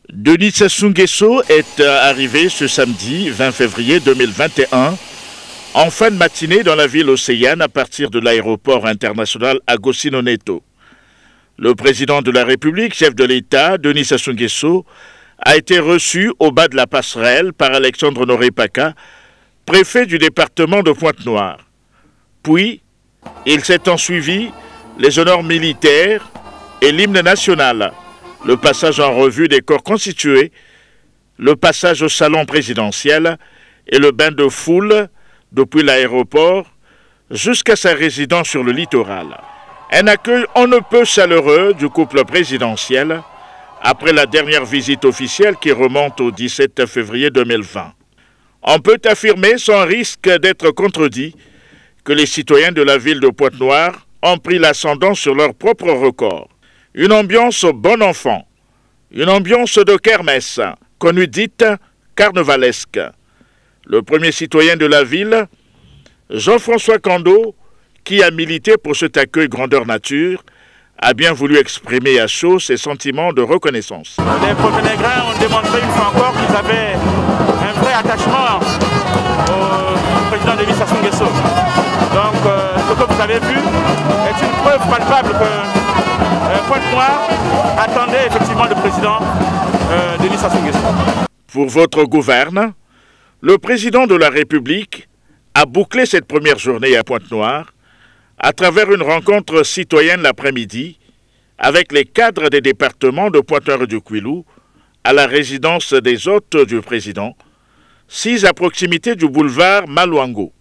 Denis Sassou Nguesso est arrivé ce samedi 20 février 2021 en fin de matinée dans la ville océane à partir de l'aéroport international Agostinho Neto. Le président de la République, chef de l'État, Denis Sassou Nguesso, a été reçu au bas de la passerelle par Alexandre Honoré Paka, préfet du département de Pointe-Noire. Puis, il s'est ensuivi les honneurs militaires et l'hymne national, le passage en revue des corps constitués, le passage au salon présidentiel et le bain de foule depuis l'aéroport jusqu'à sa résidence sur le littoral. Un accueil on ne peut chaleureux du couple présidentiel après la dernière visite officielle qui remonte au 17 février 2020. On peut affirmer sans risque d'être contredit que les citoyens de la ville de Pointe-Noire ont pris l'ascendant sur leur propre record. Une ambiance bon enfant, une ambiance de kermesse, connue dite carnavalesque. Le premier citoyen de la ville, Jean-François Kando, qui a milité pour cet accueil grandeur nature, a bien voulu exprimer à chaud ses sentiments de reconnaissance. Les Poténégrins ont démontré une fois encore qu'ils avaient un vrai attachement au président Denis Sassou Nguesso. Donc ce que vous avez vu est une preuve palpable que Pointe-Noire attendait effectivement le président Denis Sassou Nguesso. Pour votre gouverne, le président de la République a bouclé cette première journée à Pointe-Noire à travers une rencontre citoyenne l'après-midi avec les cadres des départements de Pointe-Noire et du Kouilou à la résidence des hôtes du président, 6 à proximité du boulevard Maluango.